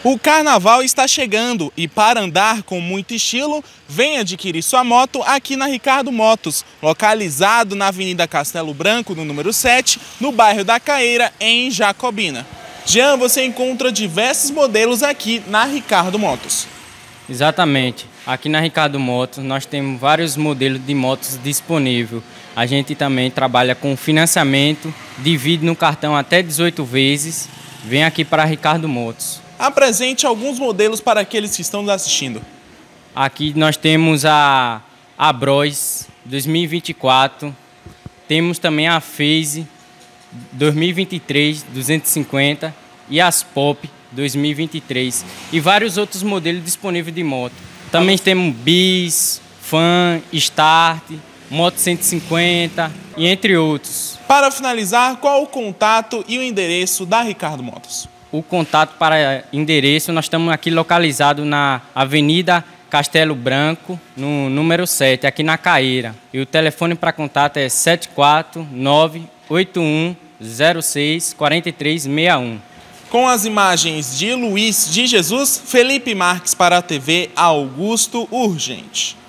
O carnaval está chegando e para andar com muito estilo, vem adquirir sua moto aqui na Ricardo Motos, localizado na Avenida Castelo Branco, no número 7, no bairro da Caeira, em Jacobina. Jean, você encontra diversos modelos aqui na Ricardo Motos. Exatamente. Aqui na Ricardo Motos nós temos vários modelos de motos disponíveis. A gente também trabalha com financiamento, divide no cartão até 18 vezes. Vem aqui para a Ricardo Motos. Apresente alguns modelos para aqueles que estão nos assistindo. Aqui nós temos a Bros 2024, temos também a Phase 2023 250 e as Pop 2023 e vários outros modelos disponíveis de moto. Também temos Bis, Fan, Start, Moto 150 e entre outros. Para finalizar, qual o contato e o endereço da Ricardo Motos? O contato para endereço, nós estamos aqui localizados na Avenida Castelo Branco, no número 7, aqui na Caeira. E o telefone para contato é 749-8106-4361. Com as imagens de Luiz de Jesus, Felipe Marques para a TV Augusto Urgente.